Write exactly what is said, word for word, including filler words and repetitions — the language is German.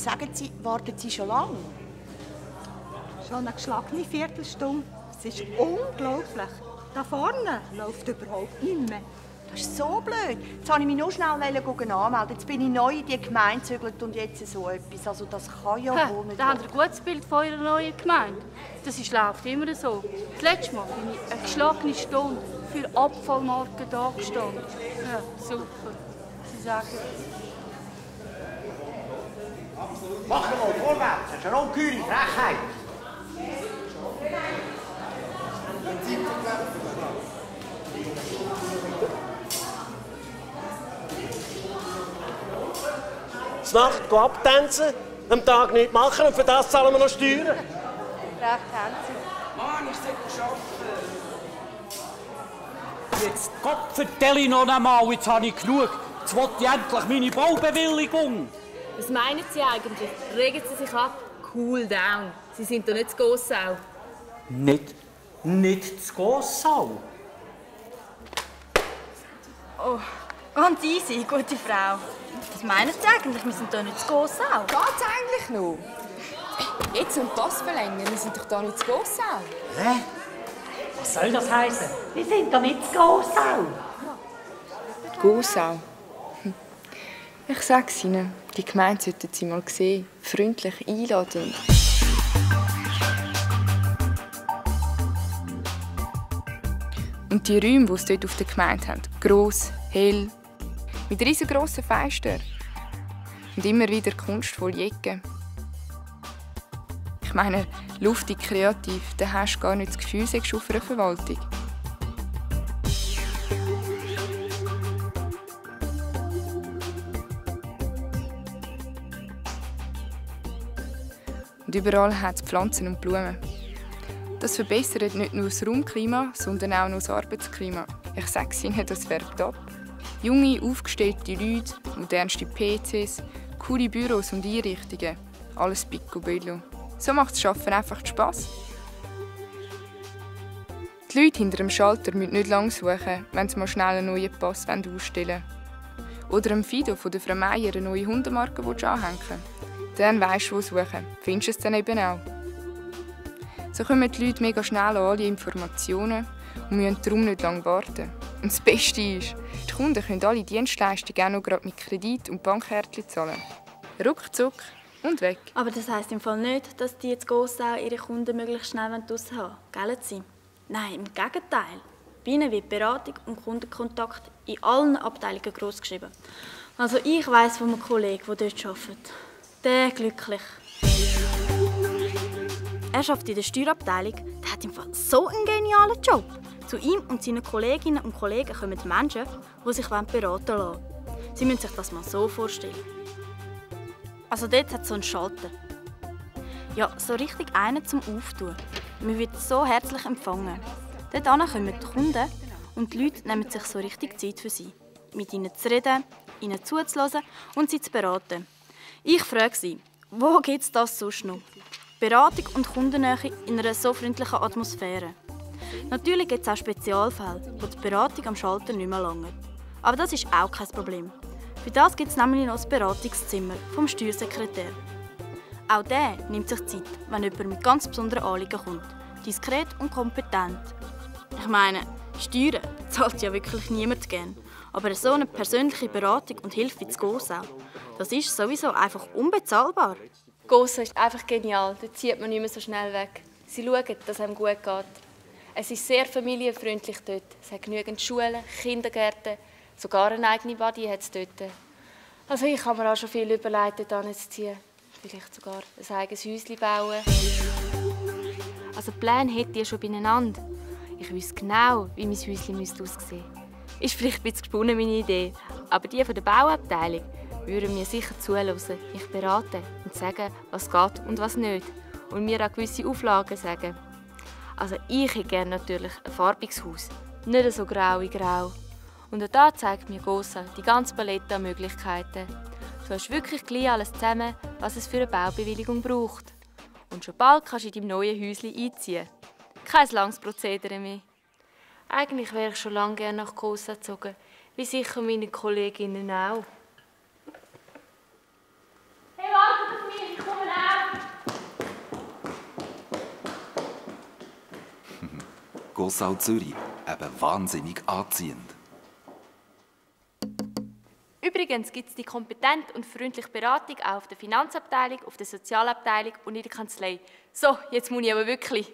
sagen Sie, warten Sie schon lange? Schon eine geschlagene Viertelstunde. Es ist unglaublich. Da vorne läuft überhaupt nichts mehr. Das ist so blöd. Jetzt wollte ich mich nur schnell anmelden. Jetzt bin ich neu in die Gemeinde gezügelt und jetzt so etwas. Also das kann ja ha, wohl nicht. Da habt ihr ein gutes Bild von eurer neuen Gemeinde. Das ist, läuft immer so. Das letzte Mal bin ich eine geschlagene Stunde für Abfallmarken da gestanden. Ja, super. Sie sagen... Mach mal vorwärts, das ist eine ungeheure Frechheit. Nacht abtanzen, am Tag nichts machen und für das zahlen wir noch Steuern. Recht haben Sie. Mann, ich sollte arbeiten. Jetzt Gott vertelle noch einmal, jetzt habe ich genug. Jetzt will ich endlich meine Baubewilligung. Was meinen Sie eigentlich? Regen Sie sich ab? Cool down. Sie sind doch nicht zu Gossau. Nicht, nicht zu Gossau. Oh, ganz easy, gute Frau. Was meinen Sie eigentlich? Wir sind doch nicht zu Gossau. Geht's eigentlich noch? Jetzt und das verlängern, wir sind doch da nicht zu Gossau. Hä? Was soll das heißen? Wir sind doch nicht zu Gossau. Gossau? Hm. Ich sag's Ihnen, die Gemeinde sollten Sie mal sehen. Freundlich, einladend. Und die Räume, die sie dort auf der Gemeinde haben, gross, hell, mit riesengroßen Fenstern und immer wieder kunstvolle Ecken. Ich meine, luftig, kreativ, da hast du gar nicht das Gefühl, du auf einer Verwaltung. Und überall hat es Pflanzen und Blumen. Das verbessert nicht nur das Raumklima, sondern auch noch das Arbeitsklima. Ich sage Ihnen, das färbt ab. Junge, aufgestellte Leute, modernste P Cs, coole Büros und Einrichtungen. Alles picobello. So macht das Arbeiten einfach Spass. Die Leute hinter dem Schalter müssen nicht lange suchen, wenn sie mal schnell einen neuen Pass ausstellen wollen. Oder am Fido von der Frau Meier eine neue Hundemarke anhängen willst. Dann weisst du, wo suchen. Findest du es dann eben auch. So kommen die Leute mega schnell an alle Informationen und müssen darum nicht lange warten. Und das Beste ist, die Kunden können alle Dienstleistungen auch noch gerade mit Kredit und Bankkärtchen zahlen. Ruckzuck und weg. Aber das heisst im Fall nicht, dass die jetzt Gossau ihre Kunden möglichst schnell draussen haben wollen. Gell, Sie? Nein, im Gegenteil. Bei ihnen wird Beratung und Kundenkontakt in allen Abteilungen gross geschrieben. Also ich weiss von einem Kollegen, der dort arbeitet. Der glücklich. Er arbeitet in der Steuerabteilung. Der hat im Fall so einen genialen Job. Zu ihm und seinen Kolleginnen und Kollegen kommen Menschen, die sich beraten lassen. Sie müssen sich das mal so vorstellen. Also dort hat es so einen Schalter. Ja, so richtig einen zum Auftun. Man wird so herzlich empfangen. Dort kommen die Kunden und die Leute nehmen sich so richtig Zeit für sie. Mit ihnen zu reden, ihnen zuzuhören und sie zu beraten. Ich frage sie, wo gibt es das sonst noch? Beratung und Kundennähe in einer so freundlichen Atmosphäre. Natürlich gibt es auch Spezialfälle, wo die Beratung am Schalter nicht mehr lange. Aber das ist auch kein Problem. Für das gibt es nämlich noch das Beratungszimmer vom Steuersekretär. Auch der nimmt sich Zeit, wenn jemand mit ganz besonderen Anliegen kommt. Diskret und kompetent. Ich meine, Steuern zahlt ja wirklich niemand gern. Aber so eine persönliche Beratung und Hilfe wie das Gossau, das ist sowieso einfach unbezahlbar. Gossau ist einfach genial. Da zieht man nicht mehr so schnell weg. Sie schauen, dass es einem gut geht. Es ist sehr familienfreundlich dort. Es hat genügend Schulen, Kindergärten, sogar eine eigene Body hat es dort. Also ich habe mir auch schon viel überlegt, dort hinzuziehen. Vielleicht sogar ein eigenes Häuschen bauen. Also Pläne hätte ich schon beieinander. Ich wüsste genau, wie mein Häuschen aussehen müsste. Ist vielleicht ein bisschen gesponnen, meine Idee. Aber die von der Bauabteilung würden mir sicher zuhören, mich beraten und sagen, was geht und was nicht. Und mir auch gewisse Auflagen sagen. Also ich hätte gerne natürlich ein farbiges Haus, nicht so grau wie grau. Und auch da zeigt mir Gossau die ganze Palette an Möglichkeiten. Du hast wirklich gleich alles zusammen, was es für eine Baubewilligung braucht. Und schon bald kannst du in deinem neuen Häuschen einziehen. Kein langes Prozedere mehr. Eigentlich wäre ich schon lange gerne nach Gossau gezogen, wie sicher meine Kolleginnen auch. Hey, wartet auf mich! Gossau Zürich. Eben wahnsinnig anziehend. Übrigens gibt es die kompetente und freundliche Beratung auch auf der Finanzabteilung, auf der Sozialabteilung und in der Kanzlei. So, jetzt muss ich aber wirklich.